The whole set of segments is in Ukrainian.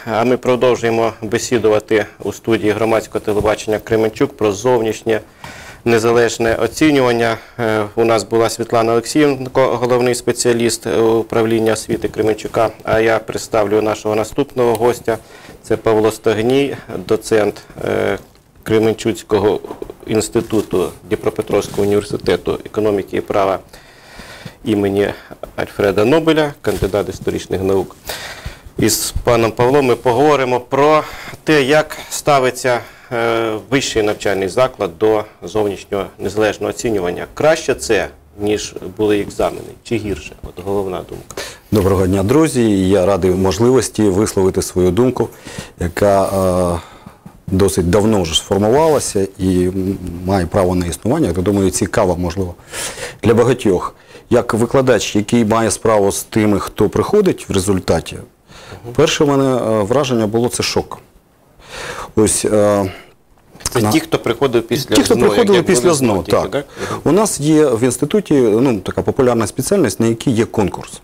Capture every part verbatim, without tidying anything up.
а ми продовжуємо бесідувати у студії громадського телебачення Кременчук про зовнішнє незалежне оцінювання. У нас була Світлана Олексієнко, головний спеціаліст управління освіти Кременчука, а я представлю нашого наступного гостя. Це Павло Стогній, доцент Кременчуцького інституту Дніпропетровського університету економіки і права імені Альфреда Нобеля, кандидат історичних наук. Із паном Павлом ми поговоримо про те, як ставиться вищий навчальний заклад до зовнішнього незалежного оцінювання. Краще це, ніж були екзамени, чи гірше? От головна думка. Доброго дня, друзі. Я радий можливості висловити свою думку, яка е, досить давно вже сформувалася і має право на існування. Я думаю, цікаво, можливо, для багатьох. Як викладач, який має справу з тими, хто приходить в результаті, угу. перше в мене враження було – це шок. Ось, е, Це на... ті, хто приходив після ті, хто ЗНО, приходили після ЗНО, так. так. У нас є в інституті ну, така популярна спеціальність, на якій є конкурс.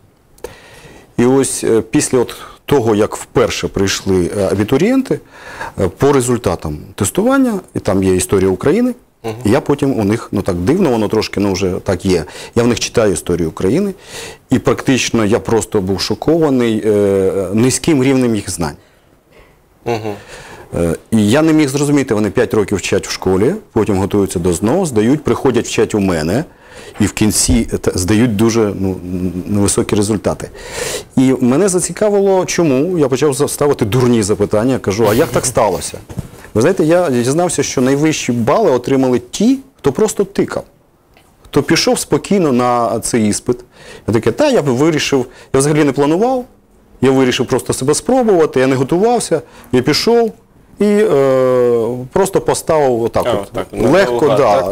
І ось після от того, як вперше прийшли абітурієнти, по результатам тестування, і там є історія України, угу. і я потім у них, ну так дивно, воно трошки, ну вже так є, я в них читаю історію України, і практично я просто був шокований е, низьким рівнем їх знань. Угу. І я не міг зрозуміти, вони п'ять років вчать в школі, потім готуються до ЗНО, здають, приходять вчать у мене, і в кінці здають дуже ну, високі результати. І мене зацікавило, чому, я почав ставити дурні запитання, кажу, а як так сталося? Ви знаєте, я дізнався, що найвищі бали отримали ті, хто просто тикав. Хто пішов спокійно на цей іспит. Я таке, та, я вирішив, я взагалі не планував, я вирішив просто себе спробувати, я не готувався, я пішов і е, просто поставив отак, О, от, так, легко, так. Да.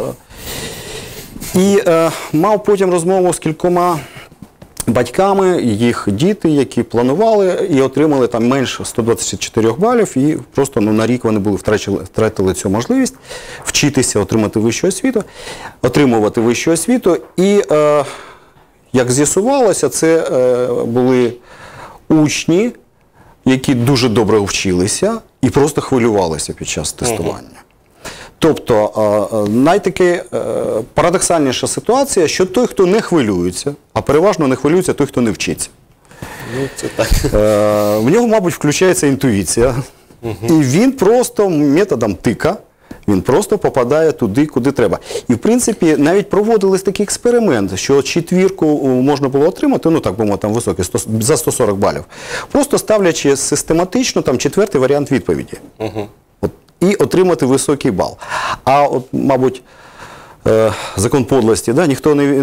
І е, мав потім розмову з кількома батьками, їх діти, які планували і отримали там менше ста двадцяти чотирьох балів, і просто ну, на рік вони були втратили, втратили цю можливість вчитися, отримати вищу освіту, отримувати вищу освіту. І, е, як з'ясувалося, це е, були учні, які дуже добре вчилися і просто хвилювалися під час тестування. Угу. Тобто, найтаки парадоксальніша ситуація, що той, хто не хвилюється, а переважно не хвилюється той, хто не вчиться. Ну, це так. В нього, мабуть, включається інтуїція, угу. і він просто методом тика, він просто попадає туди, куди треба. І, в принципі, навіть проводились такий експеримент, що четвірку можна було отримати, ну, так би мовити, там високий, за сто сорок балів, просто ставлячи систематично там четвертий варіант відповіді. Угу. От, і отримати високий бал. А, от, мабуть, е, закон подлості, да, ніхто не,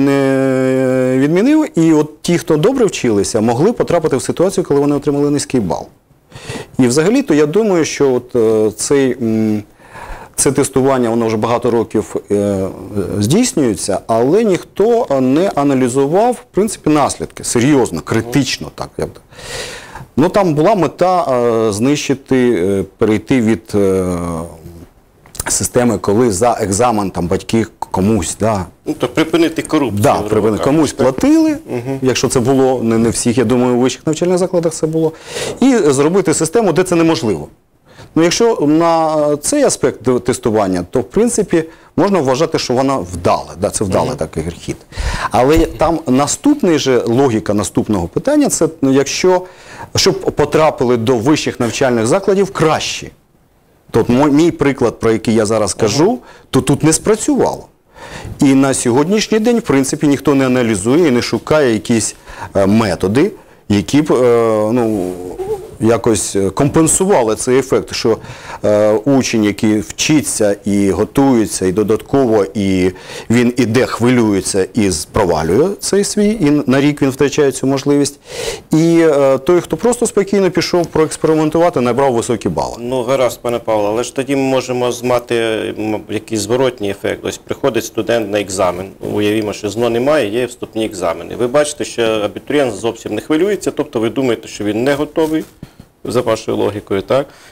не відмінив, і от ті, хто добре вчилися, могли потрапити в ситуацію, коли вони отримали низький бал. І взагалі-то я думаю, що от, е, цей... М, Це тестування, воно вже багато років е, здійснюється, але ніхто не аналізував, в принципі, наслідки, серйозно, критично. Так. Ну, там була мета е, знищити, е, перейти від е, системи, коли за екзамен там, батьки комусь, да, ну, то припинити корупцію. Да, припинити. Комусь платили, угу. якщо це було, не, не всіх, я думаю, у вищих навчальних закладах це було, і зробити систему, де це неможливо. Ну, якщо на цей аспект тестування, то, в принципі, можна вважати, що вона вдала, да, це вдалий mm-hmm. такий хід. Але там наступний же, логіка наступного питання, це якщо, щоб потрапили до вищих навчальних закладів кращі. То мій приклад, про який я зараз кажу, то тут не спрацювало. І на сьогоднішній день, в принципі, ніхто не аналізує і не шукає якісь методи, які б, ну, якось компенсували цей ефект, що е, учень, який вчиться і готується, і додатково, і він іде, хвилюється і провалює цей свій, і на рік він втрачає цю можливість. І е, той, хто просто спокійно пішов проекспериментувати, набрав високі бали. Ну, гаразд, пане Павло, але ж тоді ми можемо мати якийсь зворотній ефект. Ось приходить студент на екзамен, уявімо, що ЗНО немає, є вступні екзамени. Ви бачите, що абітурієнт зовсім не хвилюється, тобто ви думаєте, що він не готовий, за вашою логікою, так?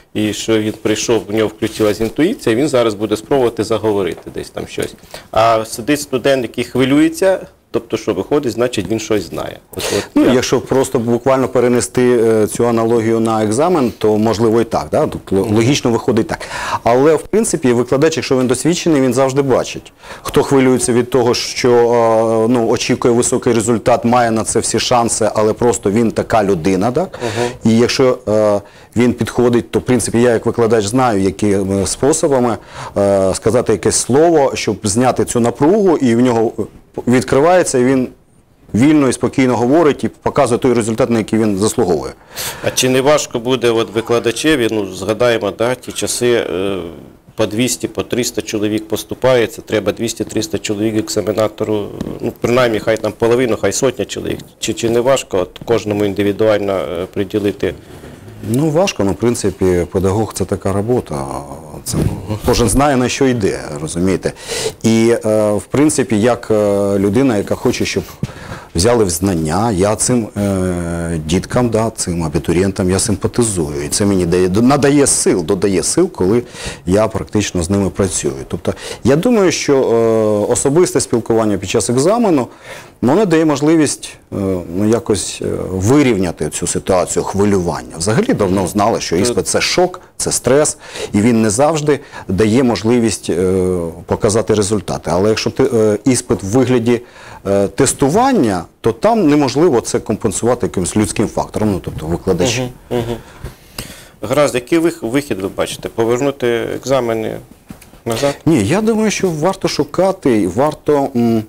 і що він прийшов, в нього включилась інтуїція, він зараз буде спробувати заговорити десь там щось. А сидить студент, який хвилюється, тобто, що виходить, значить він щось знає. От, от Ну, я- якщо просто буквально перенести е, цю аналогію на екзамен, то можливо і так, да? Тут л- логічно виходить так. Але в принципі викладач, якщо він досвідчений, він завжди бачить, хто хвилюється від того, що е, ну, очікує високий результат, має на це всі шанси, але просто він така людина. Так? І якщо е, він підходить, то в принципі я як викладач знаю, якими способами е, сказати якесь слово, щоб зняти цю напругу, і в нього відкривається, і він вільно і спокійно говорить і показує той результат, на який він заслуговує. А чи не важко буде от викладачеві, ну, згадаємо, да, ті часи, е, по двісті, по триста чоловік поступається, треба двісті-триста чоловік екзаменатору, ну, принаймні, хай там половину, хай сотня чоловік. Чи, чи не важко от, кожному індивідуально е, приділити? Ну, важко, ну, в принципі, педагог – це така робота. Це, кожен знає, на що йде, розумієте. І, е, в принципі, як е, людина, яка хоче, щоб взяли в знання, я цим е, діткам, да, цим абітурієнтам, я симпатизую. І це мені дає, надає сил, додає сил, коли я практично з ними працюю. Тобто, я думаю, що е, особисте спілкування під час екзамену, воно дає можливість е, ну, якось е, вирівняти цю ситуацію хвилювання. Взагалі давно знали, що іспит – це шок, це стрес, і він не завжди дає можливість е, показати результати. Але якщо ти, е, іспит в вигляді е, тестування, то там неможливо це компенсувати якимось людським фактором, ну, тобто викладачі. Угу. Гаразд, який вих- вихід ви бачите? Повернути екзамени назад? Ні, я думаю, що варто шукати, і варто м,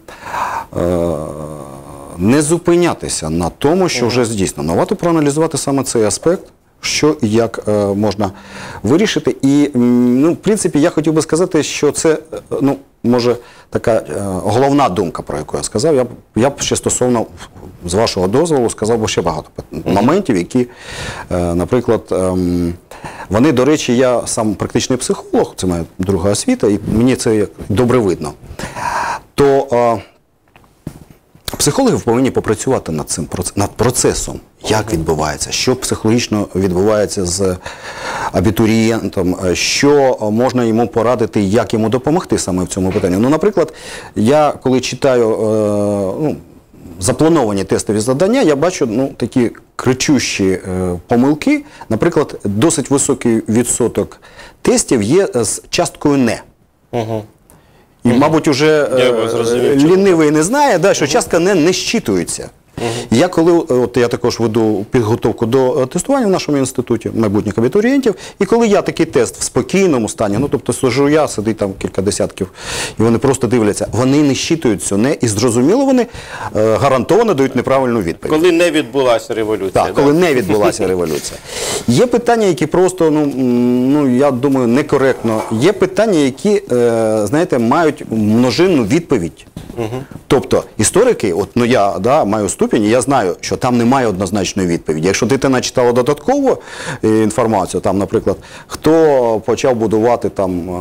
е, не зупинятися на тому, що вже здійснено. Варто проаналізувати саме цей аспект, що і як е, можна вирішити. І, м, ну, в принципі, я хотів би сказати, що це, е, ну, може, така е, головна думка, про яку я сказав. Я б, я б ще стосовно, з вашого дозволу, сказав би ще багато моментів, які, е, наприклад, ем, вони, до речі, я сам практичний психолог, це моя друга освіта, і мені це як добре видно. То е, психологи повинні попрацювати над цим проц- над процесом, як відбувається, що психологічно відбувається з абітурієнтом, е, що можна йому порадити, як йому допомогти саме в цьому питанні. Ну, наприклад, я коли читаю е, ну, заплановані тестові завдання, я бачу, ну, такі кричущі е, помилки. Наприклад, досить високий відсоток тестів є з часткою «не». Угу. І, мабуть, уже Я е, зрозумів, чому. лінивий не знає, да, що частка «не» не щитується. Я коли, от я також веду підготовку до е, тестування в нашому інституті майбутніх абітурієнтів, і коли я такий тест в спокійному стані, ну, тобто сижу я, сидить там кілька десятків, і вони просто дивляться, вони не щитують цю «не», і зрозуміло, вони е, гарантовано дають неправильну відповідь. Коли не відбулася революція. Так, да? коли не відбулася революція. Є питання, які просто, ну, м, ну я думаю, некоректно. Є питання, які, е, знаєте, мають множинну відповідь. Тобто історики, от, ну я, да, маю ступінь, і я знаю, що там немає однозначної відповіді. Якщо дитина читала додаткову е, інформацію, там, наприклад, хто почав будувати там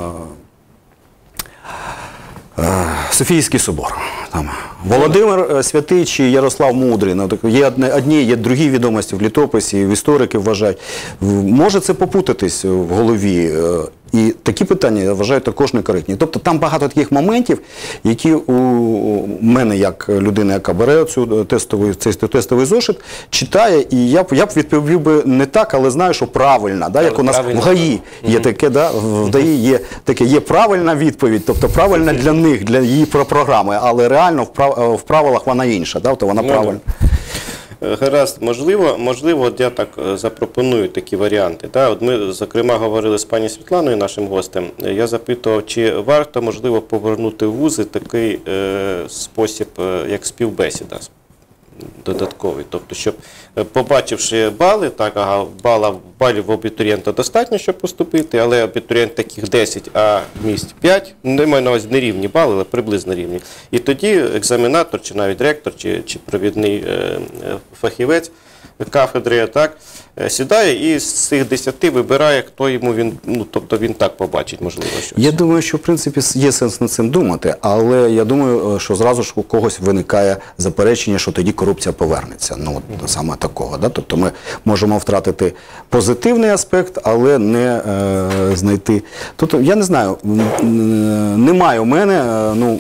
е, е, Софійський собор, там, Володимир е, Святий чи Ярослав Мудрий, ну, так, є одне- одні, є другі відомості в літописі, в історики вважають. В- Може це попутатись в голові. е, І такі питання, я вважаю, також некоректні. Тобто там багато таких моментів, які у мене, як людина, яка бере цю тестовий, цей тестовий зошит, читає, і я б, я б відповів би не так, але знаю, що правильно. Да? Як у нас Правильно. в ГАІ є таке, да? в ДАІ є таке, є правильна відповідь, тобто правильна для них, для її про- програми, але реально в, прав, в правилах вона інша, да? Тобто вона Ну, правильна. Гаразд, можливо, можливо, от я так е, запропоную такі варіанти. Да? От ми, зокрема, говорили з пані Світланою, нашим гостем. Е, Я запитував, чи варто, можливо, повернути в вузи такий е, спосіб, е, як співбесіда додатковий. Тобто, щоб, е, побачивши бали, так, ага, бала, балів в абітурієнта достатньо, щоб поступити, але абітурієнт таких десять, а місць п'ять, не маю на увазі не рівні бали, але приблизно рівні. І тоді екзаменатор, чи навіть ректор, чи, чи провідний е, е, фахівець кафедри, так, е, сідає і з цих десяти вибирає, хто йому він, ну, тобто він так побачить, можливо, щось. Я думаю, що в принципі є сенс над цим думати, але я думаю, що зразу ж у когось виникає заперечення, що тоді корупція повернеться. Ну, от, саме такого. Да? Тобто ми можемо втратити позитивний аспект, але не е, знайти. Тобто, я не знаю, немає у мене, е, ну,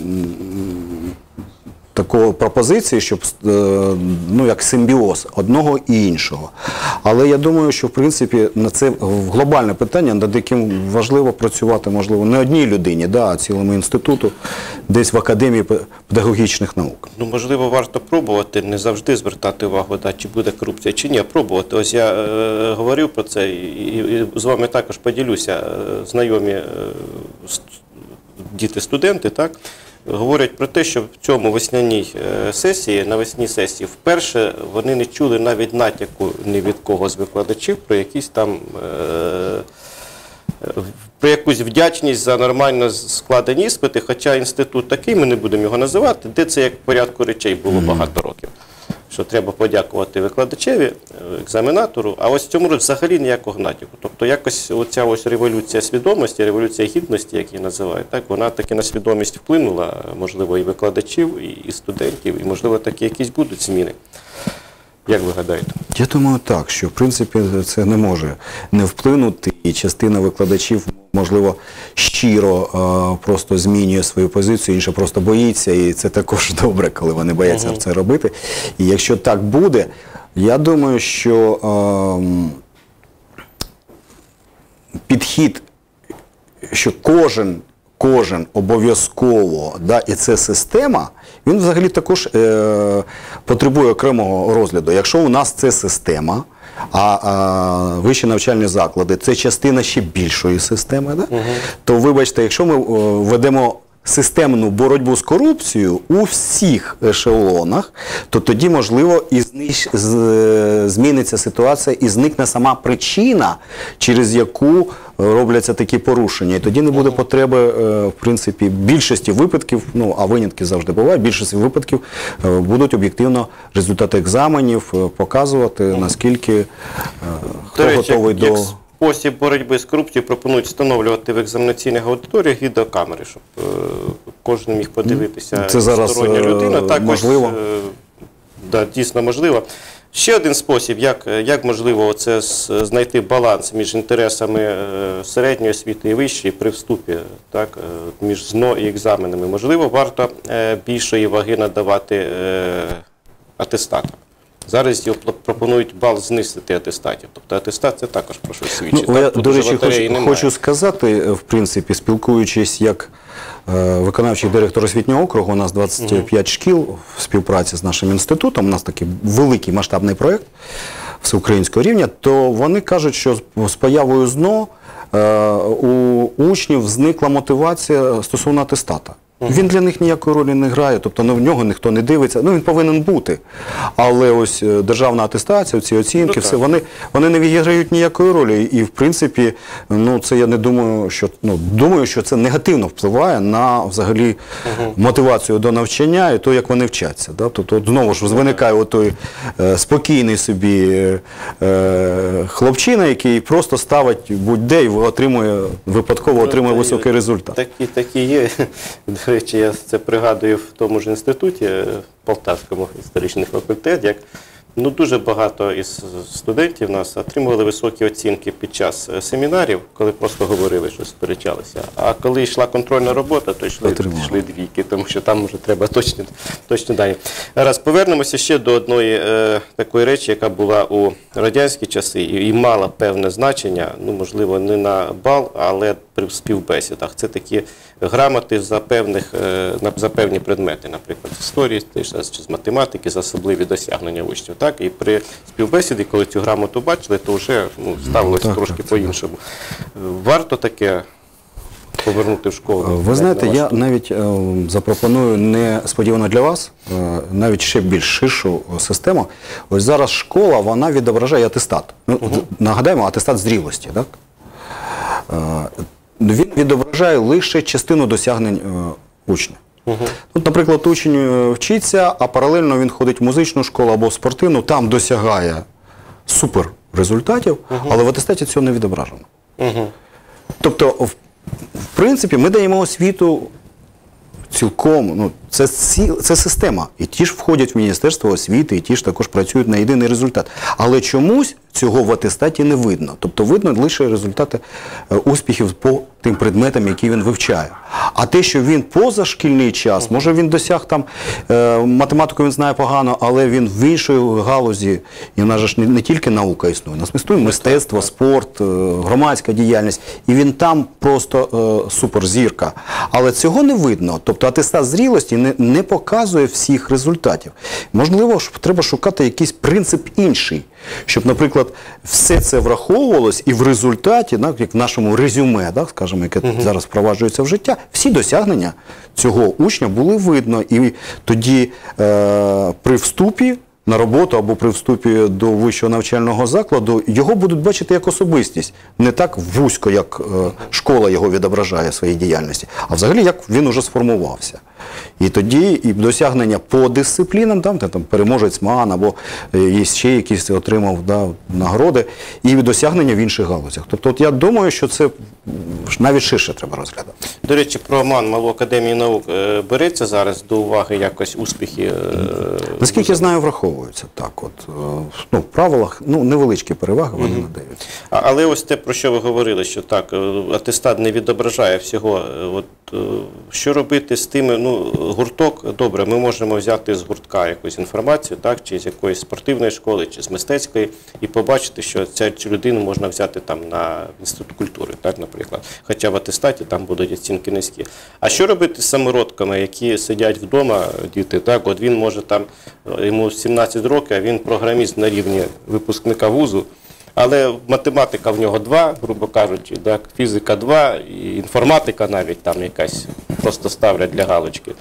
такої пропозиції, щоб, ну, як симбіоз одного і іншого. Але я думаю, що, в принципі, на це глобальне питання, над яким важливо працювати, можливо, не одній людині, да, а цілому інституту, десь в Академії педагогічних наук. Ну, можливо, варто пробувати, не завжди звертати увагу, да, чи буде корупція, чи ні, а пробувати. Ось я е, говорив про це, і, і, і з вами також поділюся. Е, знайомі е, діти-студенти, так, говорять про те, що в цьому весняній сесії, на весній сесії, вперше вони не чули навіть натяку ні від кого з викладачів про якісь там, про якусь вдячність за нормально складені іспити, хоча інститут такий, ми не будемо його називати, де це як в порядку речей було багато років. Що треба подякувати викладачеві, екзаменатору, а ось в цьому році взагалі ніякого натяку. Тобто якось оця ось революція свідомості, революція гідності, як її називають, так, вона таки на свідомість вплинула, можливо, і викладачів, і студентів, і, можливо, такі якісь будуть зміни. Як ви гадаєте? Я думаю так, що в принципі це не може не вплинути, і частина викладачів, можливо, щиро е, просто змінює свою позицію, інша просто боїться, і це також добре, коли вони бояться uh-huh. це робити. І якщо так буде, я думаю, що е, підхід, що кожен Кожен обов'язково, да, і це система, він взагалі також е, потребує окремого розгляду. Якщо у нас це система, а, а вищі навчальні заклади – це частина ще більшої системи, да, угу. то, вибачте, якщо ми о, ведемо системну боротьбу з корупцією у всіх ешелонах, то тоді, можливо, і знищ, з, зміниться ситуація і зникне сама причина, через яку робляться такі порушення. І тоді не буде потреби, в принципі, більшості випадків, ну, а винятки завжди бувають, більшості випадків будуть об'єктивно результати екзаменів показувати, наскільки хто речі, готовий як... до... Спосіб боротьби з корупцією пропонують встановлювати в екзаменаційних аудиторіях відеокамери, щоб е, кожен міг подивитися. Це зараз стороння людина. Так, можливо? Ось, е, да, дійсно можливо. Ще один спосіб, як, як можливо це знайти баланс між інтересами е, середньої освіти і вищої при вступі, так, е, між ЗНО і екзаменами. Можливо, варто е, більшої ваги надавати е, атестатам. Зараз його пропонують бал знизити атестатів. Тобто атестат – це також про щось свідчить. Ну, я, до речі, хочу, хочу сказати, в принципі, спілкуючись як е, виконавчий директор освітнього округу, у нас двадцять п'ять угу. шкіл в співпраці з нашим інститутом, у нас такий великий масштабний проєкт всеукраїнського рівня, то вони кажуть, що з появою ЗНО е, у учнів зникла мотивація стосовно атестата. Він для них ніякої ролі не грає, тобто ну, в нього ніхто не дивиться, ну він повинен бути. Але ось державна атестація, ці оцінки, ну, все, вони, вони не відіграють ніякої ролі. І в принципі, ну це я не думаю, що, ну, думаю, що це негативно впливає на взагалі угу. мотивацію до навчання і то, як вони вчаться. Да? Тобто от, знову ж виникає той е, спокійний собі е, хлопчина, який просто ставить будь-де і отримує, випадково ну, отримує високий результат. Такі, такі є. До речі, я це пригадую в тому ж інституті, Полтавському історичний факультет, як ну, дуже багато із студентів нас отримували високі оцінки під час семінарів, коли просто говорили, що сперечалися. А коли йшла контрольна робота, то йшли, йшли двійки, тому що там вже треба точні, точні дані. Раз повернемося ще до одної е, такої речі, яка була у радянські часи і, і мала певне значення, ну, можливо, не на бал, але при співбесідах. Це такі грамоти за, певних, е, за певні предмети, наприклад, з історії, чи з математики, за особливі досягнення учнів. Так? І при співбесіді, коли цю грамоту бачили, то вже ну, ставилося так, трошки так, по-іншому. Варто таке повернути в школу? Ви знаєте, я навіть е, запропоную несподівано для вас, е, навіть ще більш ширшу систему. Ось зараз школа, вона відображає атестат. Ну, угу. Нагадаємо, атестат зрілості. Так? Е, він відображає лише частину досягнень е, учня. Угу. От, наприклад, учень вчиться, а паралельно він ходить в музичну школу або в спортивну, там досягає супер результатів, але в атестаті цього не відображено. Угу. Тобто, в, в принципі, ми даємо освіту цілком, ну, це, ці, це система. І ті ж входять в Міністерство освіти, і ті ж також працюють на єдиний результат. Але чомусь цього в атестаті не видно. Тобто видно лише результати е, успіхів по тим предметам, які він вивчає. А те, що він позашкільний час, може він досяг там, е, математику він знає погано, але він в іншій галузі, і в нас же ж не, не тільки наука існує, у нас існує мистецтво, спорт, е, громадська діяльність, і він там просто е, суперзірка. Але цього не видно. Тобто атестат зрілості не, не показує всіх результатів. Можливо, треба шукати якийсь принцип інший, щоб, наприклад, все це враховувалось і в результаті, як в нашому резюме, так, скажімо, яке uh-huh. зараз впроваджується в життя, всі досягнення цього учня були видно. І тоді е, при вступі на роботу або при вступі до вищого навчального закладу його будуть бачити як особистість. Не так вузько, як е, школа його відображає в своїй діяльності, а взагалі як він уже сформувався. І тоді і досягнення по дисциплінам, там, там переможець МАН або є ще якісь отримав да, нагороди, і досягнення в інших галузях. Тобто от я думаю, що це навіть ширше треба розглядати. До речі, про МАН, Малу академію наук, береться зараз до уваги якось успіхи? Наскільки я знаю, враховуються. Так, от, ну, в правилах ну, невеличкі переваги вони угу. надаються. А, але ось те, про що ви говорили, що так, атестат не відображає всього. От, що робити з тими, ну, гурток, добре, ми можемо взяти з гуртка якусь інформацію, так, чи з якоїсь спортивної школи, чи з мистецької, і побачити, що ця, цю людину можна взяти там на інститут культури, так, наприклад. Хоча в атестаті там будуть оцінки низькі. А що робити з самородками, які сидять вдома, діти, так, от він може там, йому сімнадцять років, а він програміст на рівні випускника вузу, але математика в нього два, грубо кажучи, так, фізика два, і інформатика навіть там якась просто ставлять для галочки.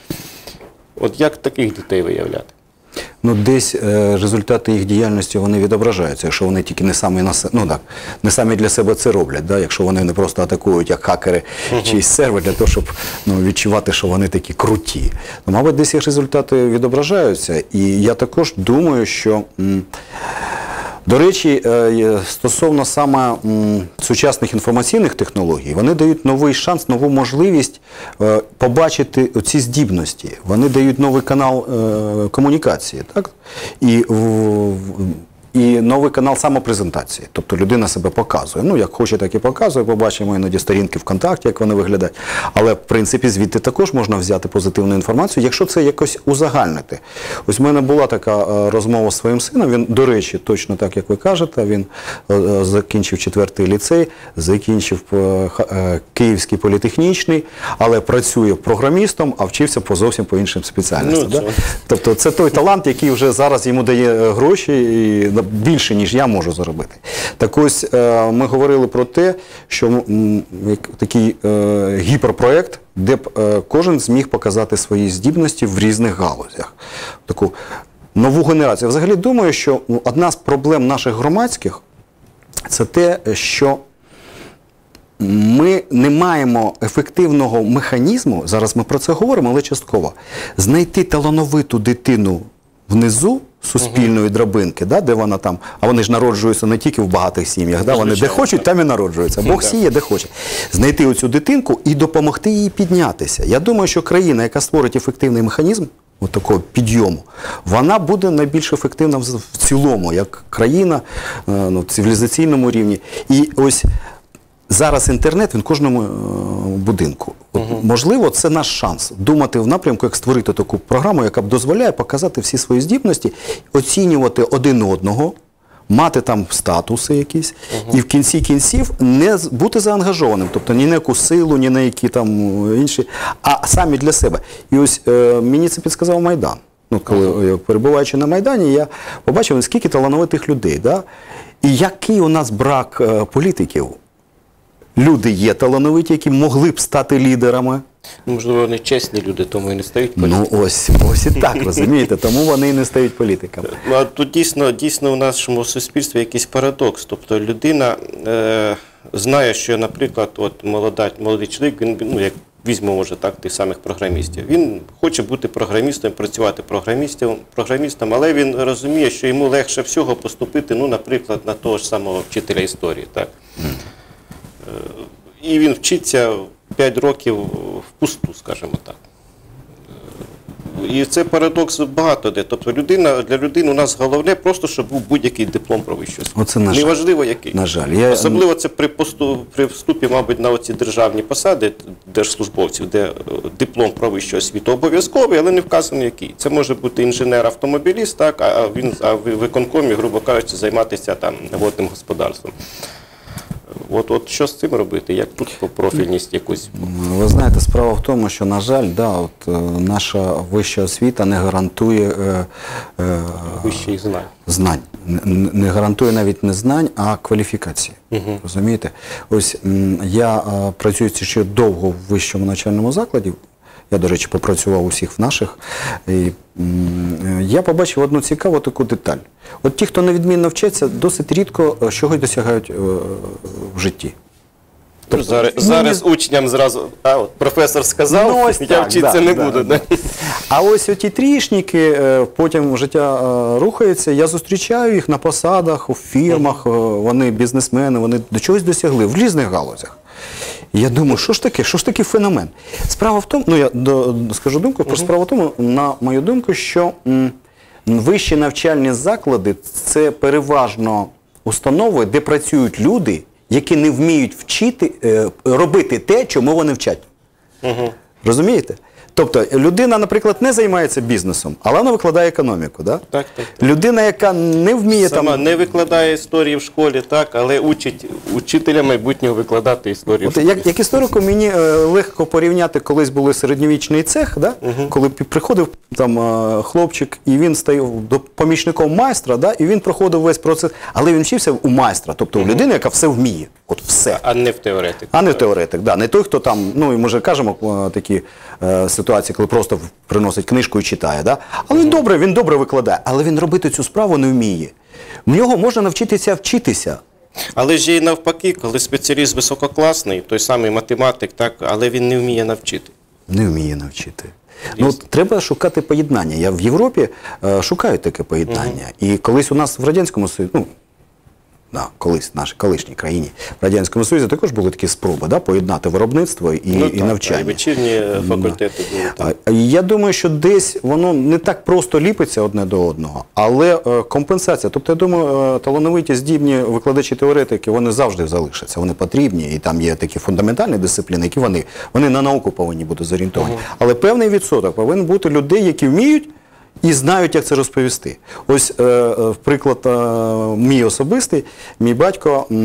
От як таких дітей виявляти? Ну, десь е, результати їх діяльності вони відображаються, якщо вони тільки не самі, на, ну, так, не самі для себе це роблять, да? Якщо вони не просто атакують як хакери uh-huh. чийсь сервер для того, щоб ну, відчувати, що вони такі круті. Ну, мабуть, десь їх результати відображаються. І я також думаю, що... М- До речі, стосовно саме сучасних інформаційних технологій, вони дають новий шанс, нову можливість побачити ці здібності. Вони дають новий канал комунікації, так? І І новий канал самопрезентації. Тобто людина себе показує. Ну, як хоче, так і показує. Побачимо іноді сторінки ВКонтакті, як вони виглядають. Але, в принципі, звідти також можна взяти позитивну інформацію, якщо це якось узагальнити. Ось в мене була така розмова з своїм сином. Він, до речі, точно так, як ви кажете, він закінчив четвертий ліцей, закінчив Київський політехнічний, але працює програмістом, а вчився по зовсім по іншим спеціальностям. Ну, да? Тобто це той талант, який вже зараз йому дає гроші і більше, ніж я можу заробити. Так ось, ми говорили про те, що такий гіперпроєкт, де б кожен зміг показати свої здібності в різних галузях. Таку нову генерацію. Взагалі думаю, що одна з проблем наших громадських – це те, що ми не маємо ефективного механізму, зараз ми про це говоримо, але частково, знайти талановиту дитину внизу суспільної драбинки, да, де вона там, а вони ж народжуються не тільки в багатих сім'ях, да, вони де хочуть, там і народжуються. Бог сіє, де хоче. Знайти оцю дитинку і допомогти їй піднятися. Я думаю, що країна, яка створить ефективний механізм, от такого підйому, вона буде найбільш ефективна в цілому, як країна ну, в цивілізаційному рівні. І ось зараз інтернет, він в кожному будинку. От, угу. Можливо, це наш шанс думати в напрямку, як створити таку програму, яка б дозволяє показати всі свої здібності, оцінювати один одного, мати там статуси якісь, угу. і в кінці кінців не бути заангажованим, тобто ні на яку силу, ні на які там інші, а самі для себе. І ось е, мені це підсказав Майдан. Ну, коли угу. перебуваючи на Майдані, я побачив, наскільки талановитих людей, да? І який у нас брак е, політиків. Люди є талановиті, які могли б стати лідерами. Можливо, вони чесні люди, тому і не стають політиками. Ну, ось, ось і так, розумієте, тому вони і не стають політиками. Ну, а тут дійсно, дійсно в нашому суспільстві якийсь парадокс. Тобто людина е, знає, що, наприклад, от молода, молодий чоловік, він, ну, як візьмемо вже так тих самих програмістів. Він хоче бути програмістом, працювати програмістом, програмістом, але він розуміє, що йому легше всього поступити, ну, наприклад, на того ж самого вчителя історії. Так? Mm. І він вчиться п'ять років впусту, скажімо так. І це парадокс багато де. Тобто людина, для людини у нас головне просто, щоб був будь-який диплом про вищу освіту. Оце, на жаль. Неважливо який. На жаль. Я... Особливо це при, посту, при вступі, мабуть, на оці державні посади держслужбовців, де диплом про вищу освіту обов'язковий, але не вказано який. Це може бути інженер-автомобіліст, так, а він а в виконкомі, грубо кажучи, займатися там водним господарством. От, от що з цим робити? Як тут по профільність якусь? Ви знаєте, справа в тому, що, на жаль, да, от, е, наша вища освіта не гарантує е, е, вищих знань. знань. Не, не гарантує навіть не знань, а кваліфікації. Угу. Розумієте? Ось м, я е, працюючи ще довго в вищому навчальному закладі, я, до речі, попрацював усіх в наших, і м, я побачив одну цікаву таку деталь. От ті, хто невідмінно вчаться, досить рідко чогось досягають е, в житті. Тобто, зараз ну, зараз ні... учням зразу, а от професор сказав, ну, ось я так, вчитися да, не да, буду. Да. Да. А ось оті трішники, потім життя рухається, я зустрічаю їх на посадах, у фірмах, вони бізнесмени, вони до чогось досягли, в різних галузях. Я думаю, що ж таке, що ж таке феномен? Справа в тому, ну я до, скажу думку, про справа в тому, на мою думку, що м, вищі навчальні заклади – це переважно установи, де працюють люди, які не вміють вчити, е, робити те, чому вони вчать. Угу. Розумієте? Тобто, людина, наприклад, не займається бізнесом, але вона викладає економіку. Да? Так, так, так. Людина, яка не вміє Сама там... не викладає історії в школі, так, але учить учителя майбутнього викладати історію. От, як, як історику мені е, легко порівняти, колись був середньовічний цех, да? Угу. Коли приходив там е, хлопчик, і він став помічником майстра, да? І він проходив весь процес, але він вчився у майстра, тобто у людини, яка все вміє. От все. А не в теоретик. А не в теоретик, да. Не той, хто там, ну, ми вже кажемо такі е, ситуації, коли просто приносить книжку і читає, да? Але він добре, він добре викладає, але він робити цю справу не вміє. В нього можна навчитися вчитися. Але ж є і навпаки, коли спеціаліст висококласний, той самий математик, так, але він не вміє навчити. Не вміє навчити. Ну, треба шукати поєднання. Я в Європі е, шукаю таке поєднання. Угу. І колись у нас в Радянському Союзі, ну, Да, колись в нашій колишній країні, в Радянському Союзі також були такі спроби, да, поєднати виробництво і, ну, і так, навчання. І вечірні факультети були. Так. Я думаю, що десь воно не так просто ліпиться одне до одного, але е, компенсація. Тобто, я думаю, е, талановиті, здібні викладачі-теоретики, вони завжди залишаться, вони потрібні, і там є такі фундаментальні дисципліни, які вони, вони на науку повинні бути зорієнтовані. Угу. Але певний відсоток повинен бути людей, які вміють і знають, як це розповісти. Ось, е, приклад е, мій особистий. Мій батько е,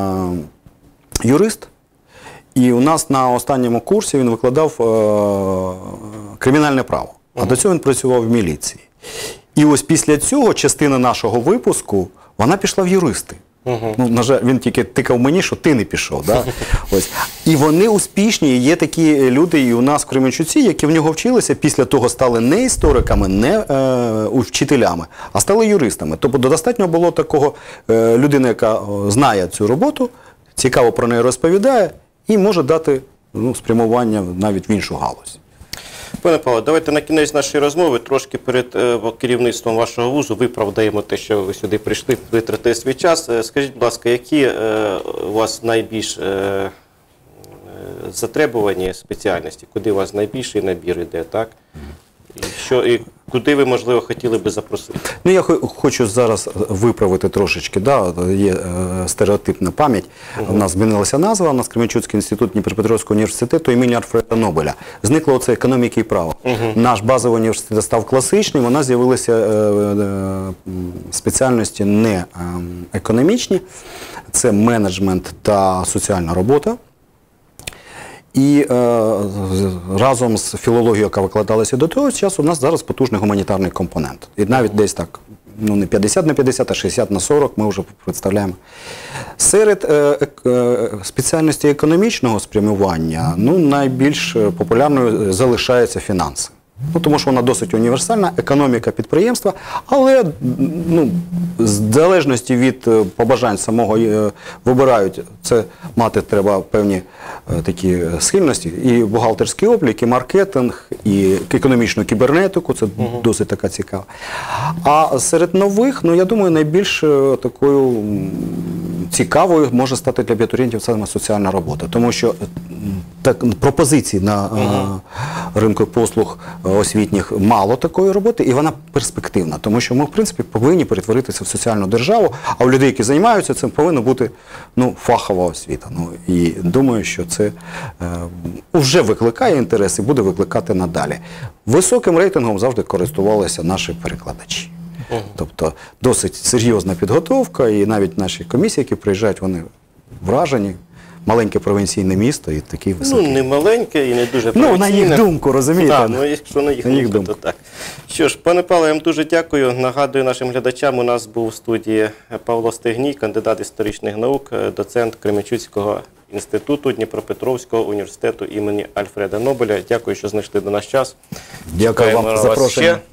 юрист, і у нас на останньому курсі він викладав е, кримінальне право. А до цього він працював в міліції. І ось після цього частина нашого випуску, вона пішла в юристи. Угу. Ну, на жаль, він тільки тикав мені, що ти не пішов. Да? Ось. І вони успішні, є такі люди і у нас в Кременчуці, які в нього вчилися, після того стали не істориками, не е, вчителями, а стали юристами. Тобто достатньо було такого е, людини, яка знає цю роботу, цікаво про неї розповідає і може дати ну, спрямування навіть в іншу галузь. Пане Павло, давайте на кінець нашої розмови трошки перед е, керівництвом вашого вузу виправдаємо те, що ви сюди прийшли, витратили свій час. Е, скажіть, будь ласка, які е, у вас найбільш е, е, затребувані спеціальності? Куди у вас найбільший набір йде, так? І, що, і куди ви, можливо, хотіли би запросити? Ну, я хочу зараз виправити трошечки, да, є е, стереотипна пам'ять. Угу. У нас змінилася назва, у нас Кременчуцький інститут Дніпропетровського університету імені Альфреда Нобеля. Зникло оце економіки і право. Угу. Наш базовий університет став класичним, у нас з'явилися е, е, спеціальності не е, економічні, це менеджмент та соціальна робота. І е, разом з філологією, яка викладалася до того часу, у нас зараз потужний гуманітарний компонент. І навіть десь так, ну не п'ятдесят на п'ятдесят, а шістдесят на сорок ми вже представляємо. Серед е, е, спеціальностей економічного спрямування, ну, найбільш популярною залишаються фінанси. Ну, тому що вона досить універсальна, економіка підприємства, але ну, в залежності від е, побажань самого е, вибирають, це мати треба певні е, такі схильності, і бухгалтерський облік, і маркетинг, і економічну кібернетику, це угу. досить така цікава. А серед нових, ну, я думаю, найбільш е, такою м, цікавою може стати для абітурієнтів саме соціальна робота, тому що так, пропозицій на угу. е, ринку послуг освітніх мало такої роботи, і вона перспективна, тому що ми, в принципі, повинні перетворитися в соціальну державу, а у людей, які займаються цим, повинна бути ну, фахова освіта. Ну, і думаю, що це е, вже викликає інтерес і буде викликати надалі. Високим рейтингом завжди користувалися наші перекладачі. Угу. Тобто досить серйозна підготовка, і навіть наші комісії, які приїжджають, вони вражені. Маленьке провінційне місто і такий високий. Ну, не маленьке і не дуже провінційне. Ну, на їх думку, розумієте? Так, ну, якщо на їх, на їх думку, думку, то так. Що ж, пане Павло, я вам дуже дякую. Нагадую нашим глядачам, у нас був в студії Павло Стегній, кандидат історичних наук, доцент Кременчуцького інституту Дніпропетровського університету імені Альфреда Нобеля. Дякую, що знайшли до нас час. Дякую вам за запрошення.